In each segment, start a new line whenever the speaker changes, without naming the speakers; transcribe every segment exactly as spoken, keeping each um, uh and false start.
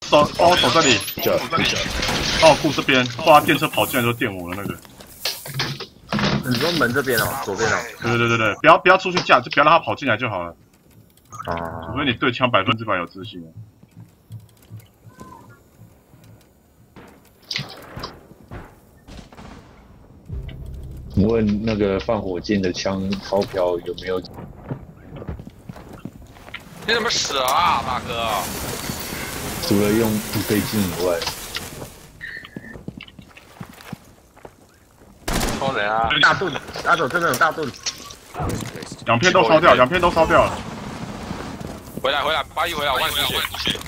走，帮我走这里，
这
这里，帮我顾这边，不然电车跑进来就电我了那个。
你说门这边哦，左边哦。
对对对对，不要不要出去架，就不要让他跑进来就好了。
啊，
除非你对枪百分之百有自信。
你问那个放火箭的枪钞票有没有？
你怎么死啊，大哥？
除了用一倍镜以外，
超人啊！
大盾，阿斗真的有大盾。
两片都烧掉，两片都烧掉了。
回来回来，八一回来，我帮你补血。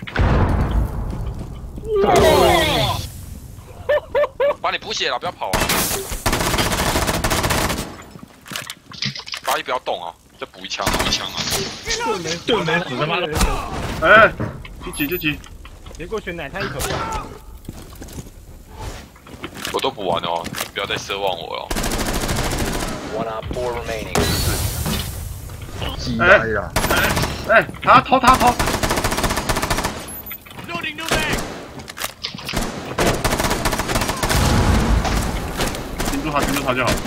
帮你补血了，不要跑啊！八一不要动啊，再补一枪，补一枪啊！
盾没死他妈的！
哎，积极积极，
别过去奶他一口。
我都补完了哦，不要再奢望我了。
鸡掰了！
哎，他偷他偷。盯住他，盯住他就好。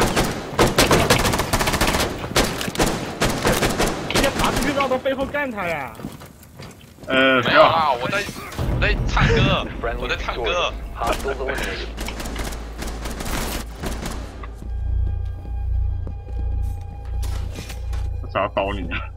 你要爬出去绕到背后干他呀！
呃，不要。
没有啦，我在我在唱歌，我在唱歌。
我想要刀你啊！